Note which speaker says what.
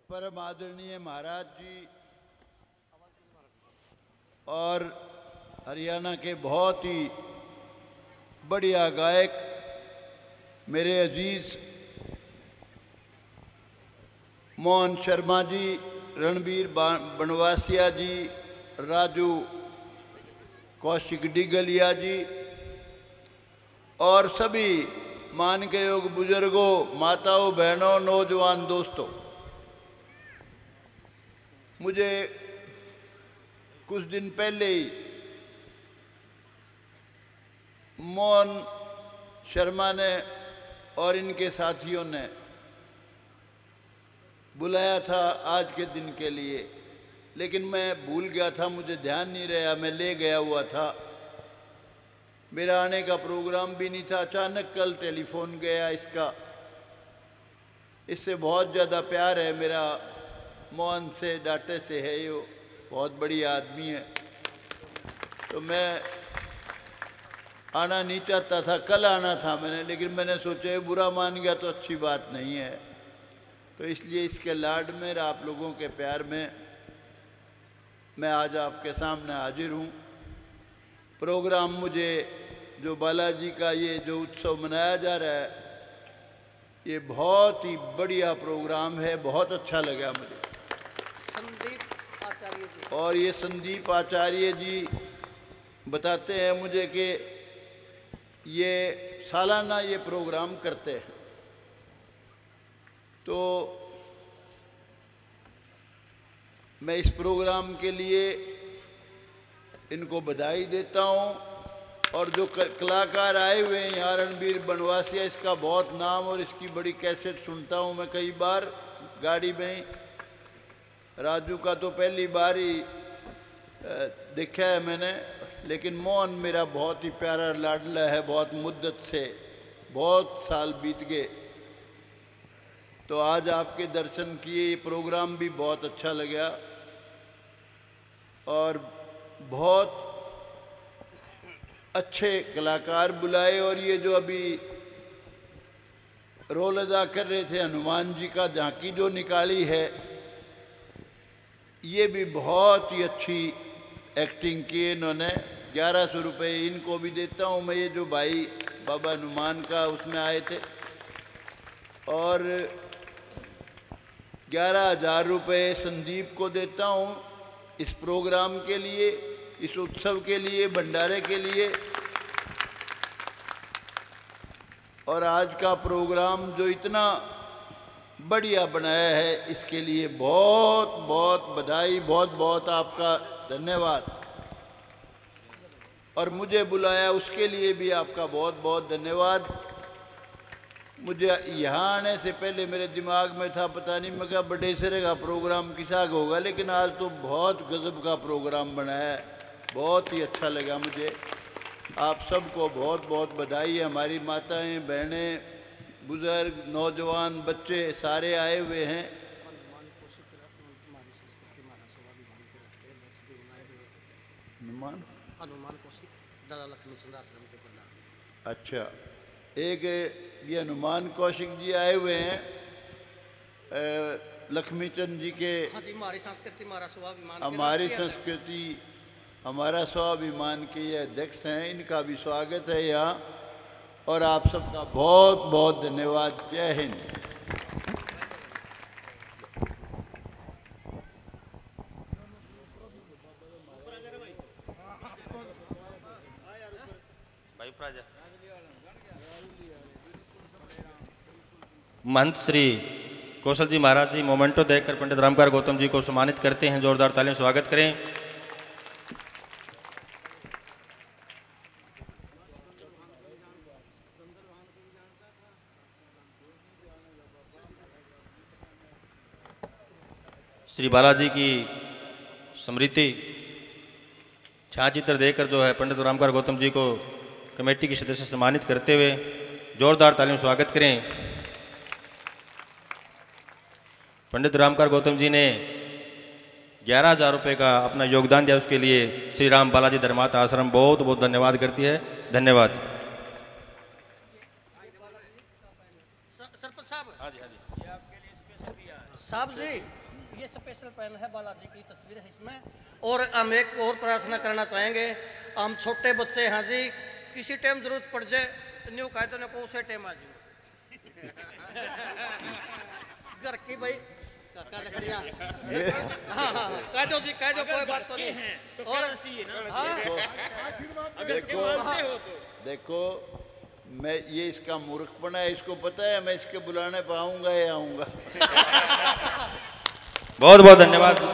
Speaker 1: परम आदरणीय महाराज जी और हरियाणा के बहुत ही बढ़िया गायक मेरे अजीज मोहन शर्मा जी, रणबीर बनवासिया जी, राजू कौशिक डिगलिया जी और सभी मान के योग बुजुर्गों, माताओं, बहनों, नौजवान दोस्तों, मुझे कुछ दिन पहले ही मोहन शर्मा ने और इनके साथियों ने बुलाया था आज के दिन के लिए, लेकिन मैं भूल गया था, मुझे ध्यान नहीं रहा, मैं ले गया हुआ था। मेरा आने का प्रोग्राम भी नहीं था, अचानक कल टेलीफोन गया इसका। इससे बहुत ज़्यादा प्यार है मेरा, मोहन से, डाटे से है, ये बहुत बड़ी आदमी है। तो मैं आना नहीं चाहता था, कल आना था मैंने, लेकिन मैंने सोचा ये बुरा मान गया तो अच्छी बात नहीं है। तो इसलिए इसके लाड में, आप लोगों के प्यार में मैं आज आपके सामने हाजिर हूँ। प्रोग्राम मुझे जो बालाजी का ये जो उत्सव मनाया जा रहा है, ये बहुत ही बढ़िया प्रोग्राम है, बहुत अच्छा लगा मुझे।
Speaker 2: संदीप आचार्य जी
Speaker 1: और ये संदीप आचार्य जी बताते हैं मुझे कि ये सालाना ये प्रोग्राम करते हैं। तो मैं इस प्रोग्राम के लिए इनको बधाई देता हूँ। और जो कलाकार आए हुए हैं यहाँ, रणबीर बनवासिया, इसका बहुत नाम और इसकी बड़ी कैसेट सुनता हूँ मैं कई बार गाड़ी में। राजू का तो पहली बार ही देखा है मैंने, लेकिन मोहन मेरा बहुत ही प्यारा लाडला है, बहुत मुद्दत से, बहुत साल बीत गए। तो आज आपके दर्शन किए, ये प्रोग्राम भी बहुत अच्छा लगा और बहुत अच्छे कलाकार बुलाए। और ये जो अभी रोल अदा कर रहे थे, हनुमान जी का झांकी जो निकाली है, ये भी बहुत ही अच्छी एक्टिंग की इन्होंने। 1100 रुपये इनको भी देता हूँ मैं, ये जो भाई बाबा हनुमान का उसमें आए थे, और 11,000 रुपये संदीप को देता हूँ इस प्रोग्राम के लिए, इस उत्सव के लिए, भंडारे के लिए। और आज का प्रोग्राम जो इतना बढ़िया बनाया है, इसके लिए बहुत बहुत बधाई, बहुत बहुत आपका धन्यवाद। और मुझे बुलाया उसके लिए भी आपका बहुत बहुत धन्यवाद। मुझे यहाँ आने से पहले मेरे दिमाग में था, पता नहीं, मैं क्या बडेसरे का प्रोग्राम किसा होगा, लेकिन आज तो बहुत गजब का प्रोग्राम बनाया है, बहुत ही अच्छा लगा मुझे। आप सबको बहुत बहुत बधाई है। हमारी माताएं, बहनें, बुजुर्ग, नौजवान, बच्चे सारे आए हुए हैं।
Speaker 2: हनुमान कौशिक दादा लक्ष्मी चंद्र आश्रम के प्रधान।
Speaker 1: अच्छा, एक ये हनुमान कौशिक जी आए हुए हैं, लक्ष्मीचंद जी के।
Speaker 2: हाँ जी, हमारी संस्कृति, हमारा स्वाभिमान,
Speaker 1: हमारी संस्कृति, हमारा स्वाभिमान के ये अध्यक्ष हैं, इनका भी स्वागत है यहाँ। और आप सबका बहुत बहुत धन्यवाद। जय हिंद।
Speaker 3: महंत श्री कौशल जी महाराज जी मोमेंटो देकर पंडित रामकार गौतम जी को सम्मानित करते हैं। जोरदार तालियों से स्वागत करें। श्री बालाजी की स्मृति छायाचित्र देकर जो है पंडित रामकार गौतम जी को कमेटी के सदस्य सम्मानित करते हुए जोरदार तालियों से स्वागत करें। पंडित रामकार गौतम जी ने 11,000 रुपये का अपना योगदान दिया, उसके लिए श्री राम बालाजी धर्मार्थ आश्रम बहुत बहुत धन्यवाद करती है। धन्यवाद।
Speaker 2: सरपंच साहब,
Speaker 3: हाँ जी, हाँ जी।
Speaker 2: साहब जी ये स्पेशल पेन है, बालाजी की तस्वीर है इसमें। और हम एक और प्रार्थना करना चाहेंगे, हम छोटे बच्चे हैं जी, किसी टाइम जरूरत पड़ जाए न्यू कायदे ने को उसे टाइम आ जी घर की भाई हाँ कह दो जी, कह दो, कोई बात तो नहीं है। और
Speaker 1: देखो मैं ये इसका मूर्खपना है, इसको पता है मैं इसके बुलाने पे आऊंगा या आऊंगा।
Speaker 3: बहुत बहुत धन्यवाद।